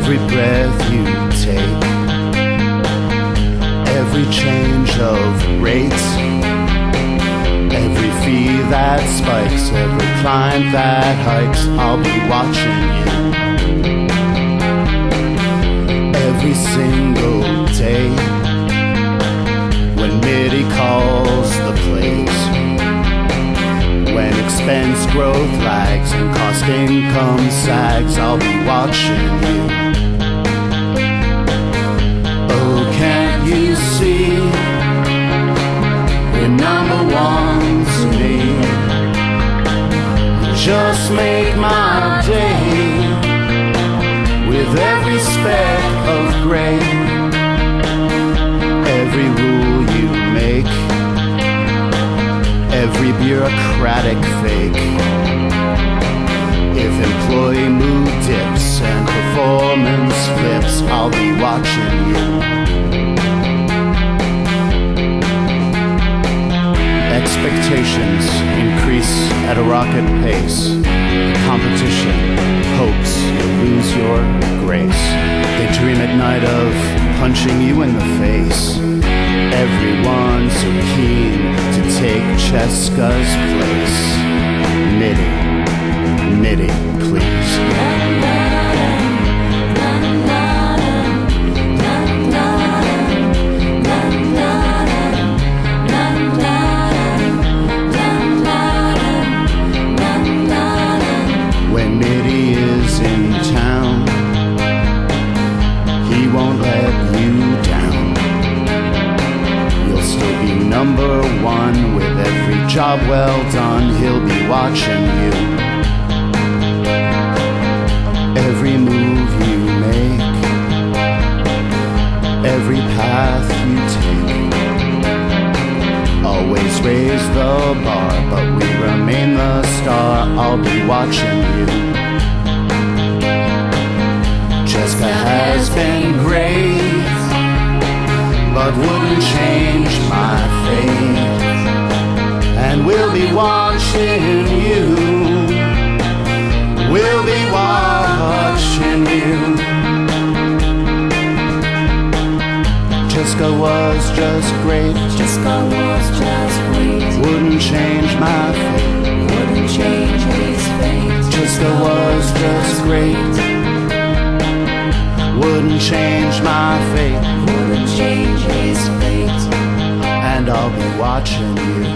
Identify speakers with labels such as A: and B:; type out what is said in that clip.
A: every breath you take, every change of rates, every fee that spikes, every climb that hikes, I'll be watching you. Every single day, when MIDI calls the plays, when expense growth lags and cost income sags, I'll be watching you. Oh, can't you see, you're number one to me. Just make my day with every speck of gray, every rule you make, every bureaucratic fake. If employee mood dips and performance flips, I'll be watching you. Expectations increase at a rocket pace. Competition hopes you'll lose your grace. They dream at night of punching you in the face. Everyone so keen to take Cheska's place. MIDI, MIDI, please. When MIDI is in town, he won't let you down. You'll still be number one with every job well done. He'll be watching you. Every move you make, every path you take, always raise the bar, but we remain the star. I'll be watching you. Cheska has been great, but wouldn't change my fate. And we'll be watching you. We'll be watching you. Cheska was just great.
B: Cheska was just great.
A: Wouldn't change my fate.
B: Wouldn't change his fate.
A: Cheska was just great. Wouldn't change my fate.
B: Wouldn't change his fate.
A: And I'll be watching you.